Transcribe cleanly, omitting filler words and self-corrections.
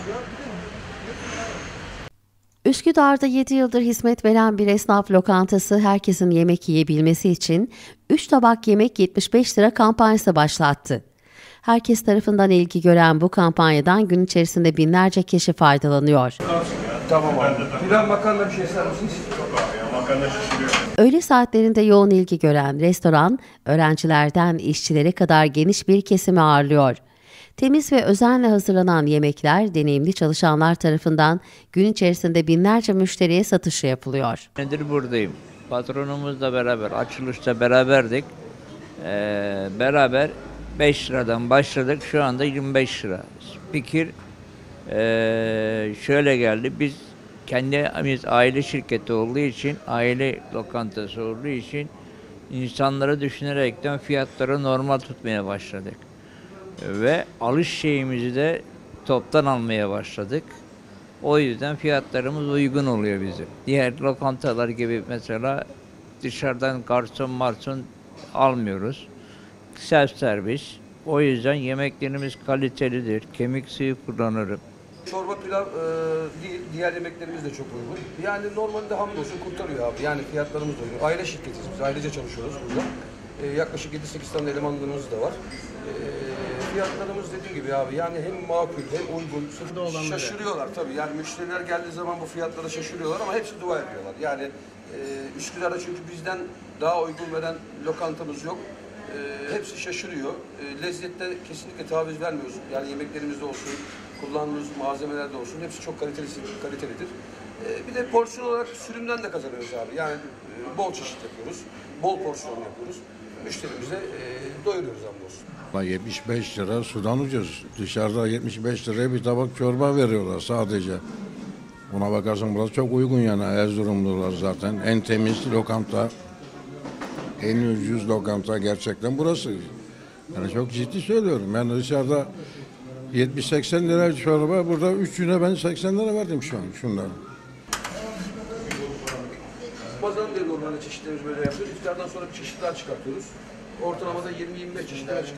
Üsküdar'da 7 yıldır hizmet veren bir esnaf lokantası herkesin yemek yiyebilmesi için 3 tabak yemek 75 lira kampanyası başlattı. Herkes tarafından ilgi gören bu kampanyadan gün içerisinde binlerce kişi faydalanıyor. Tamam abi. Pilav makarna bir şey ister misiniz? Makarna şişiriyor. Öğle saatlerinde yoğun ilgi gören restoran, öğrencilerden işçilere kadar geniş bir kesimi ağırlıyor. Temiz ve özenle hazırlanan yemekler deneyimli çalışanlar tarafından gün içerisinde binlerce müşteriye satışı yapılıyor. Nedir buradayım? Patronumuzla beraber, açılışta beraberdik. Beraber 5 liradan başladık, şu anda 25 lira. Fikir şöyle geldi, biz kendimiz aile şirketi olduğu için, aile lokantası olduğu için insanları düşünerekten fiyatları normal tutmaya başladık. Ve alış şeyimizi de toptan almaya başladık. O yüzden fiyatlarımız uygun oluyor bizim. Diğer lokantalar gibi mesela dışarıdan garson almıyoruz. Self servis. O yüzden yemeklerimiz kalitelidir. Kemik suyu kullanırım. Çorba, pilav değil, diğer yemeklerimiz de çok uygun. Yani normalde hamdolsun kurtarıyor abi. Yani fiyatlarımız da uygun. Aile şirketiyiz biz. Ailece çalışıyoruz burada. Yaklaşık 7-8 tane elemanlarımız da var. Fiyatlarımız dediğim gibi abi yani hem makul hem uygun. Şaşırıyorlar tabii. Yani müşteriler geldiği zaman bu fiyatlara şaşırıyorlar ama hepsi dua ediyorlar. Yani Üsküdar'da çünkü bizden daha uygun veren lokantamız yok. Hepsi şaşırıyor. Lezzette kesinlikle taviz vermiyoruz. Yani yemeklerimizde olsun, kullandığımız malzemelerde olsun hepsi çok kalitelidir. Bir de porsiyon olarak sürümden de kazanıyoruz abi. Yani bol çeşit yapıyoruz, bol porsiyon yapıyoruz. Müşterimize doyuruyoruz hamdolsun. 75 lira sudan ucuz. Dışarıda 75 liraya bir tabak çorba veriyorlar sadece. Buna bakarsan burası çok uygun yani. Erzurumlular zaten. En temiz lokanta, en ucuz lokanta gerçekten burası. Yani çok ciddi söylüyorum. Yani dışarıda 70-80 lira çorba, burada 3'üne ben 80 lira verdim şu an şunları. Bazen de normalde çeşitlerimizi böyle yapıyoruz. İftardan sonra bir çeşit daha çıkartıyoruz. Ortalamada 20-25 çeşit daha çıkartıyoruz.